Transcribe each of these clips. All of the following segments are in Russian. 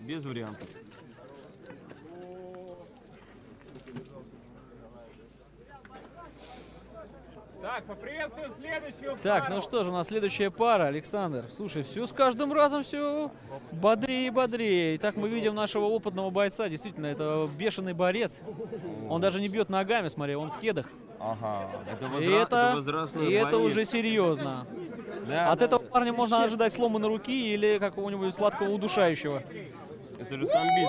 Без вариантов. Так, поприветствуем следующую Так, пару. ну что же, у нас следующая пара, Александр. Слушай, все с каждым разом все бодрее и бодрее. Итак, мы видим нашего опытного бойца. Действительно, это бешеный борец. Он даже не бьет ногами, смотри, он в кедах. Ага, И это возрастной боец. уже серьезно. Да, От да, этого да. парня можно ожидать сломанной руки или какого-нибудь сладкого удушающего. Это же самбист.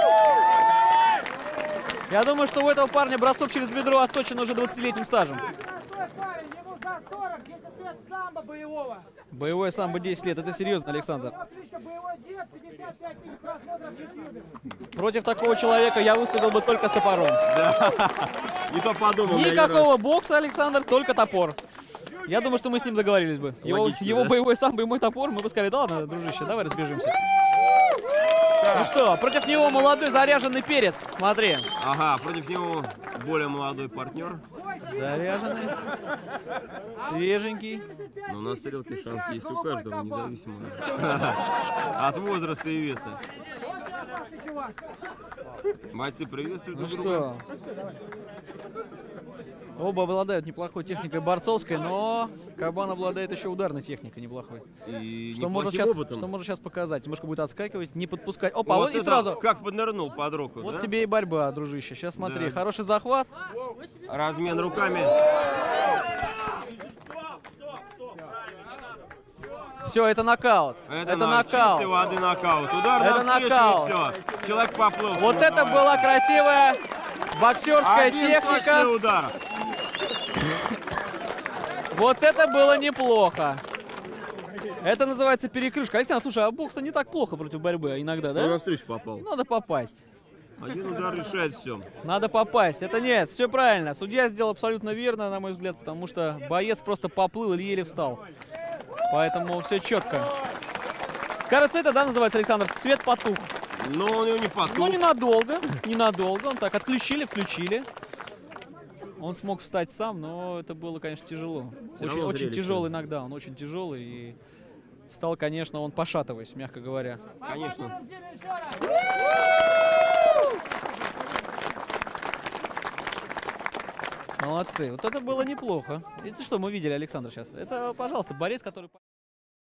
Я думаю, что у этого парня бросок через бедро отточен уже 20-летним стажем. Простой парень, ему за 40, 10 лет самбо боевого. Боевой самбо 10 лет, это серьезно, Александр. Отлично, боевой дед, 55 тысяч просмотров в YouTube. Против такого человека я выступил бы только с топором. Не то подумал. Никакого бокса, Александр, только топор. Я думаю, что мы с ним договорились бы. Логично, Его да? боевой самбо и мой топор, мы бы сказали, да ладно, дружище, давай разбежимся. Ну что, против него молодой заряженный перец, смотри. Ага, против него более молодой партнер. Заряженный, свеженький. Но на стрелке шанс есть у каждого, независимо от возраста и веса. Бойцы приветствуют Ну друг друга. что, оба обладают неплохой техникой борцовской, но Кабан обладает еще ударной техникой неплохой. И Что может сейчас показать? Немножко будет отскакивать, не подпускать. Опа, вот и это сразу. как поднырнул под руку, Вот да? тебе и борьба, дружище. Сейчас смотри, Да. хороший захват. Размен руками. Все, это нокаут. Это нокаут. Чистой воды нокаут. Удар Это навстречу, нокаут. и все. Человек поплыл. Вот это была красивая боксерская Один техника. точный удар. Вот это было неплохо. Это называется перекрышка. Александр, слушай, а бокс-то не так плохо против борьбы иногда, Он да? навстречу попал. Надо попасть. Один удар решает все. Надо попасть. Это нет, все правильно. Судья сделал абсолютно верно, на мой взгляд, потому что боец просто поплыл или еле встал. Поэтому все четко. Кажется, это, да, называется, Александр, цвет потух. Но у него не потух. Ну, ненадолго, ненадолго. Он так отключили, включили. Он смог встать сам, но это было, конечно, тяжело. равно Очень зрелище. тяжелый иногда, он очень тяжелый. И встал, конечно, он пошатываясь, мягко говоря. Конечно. Молодцы. Вот это было неплохо. Это что мы видели, Александр, сейчас? Это, пожалуйста, борец, который...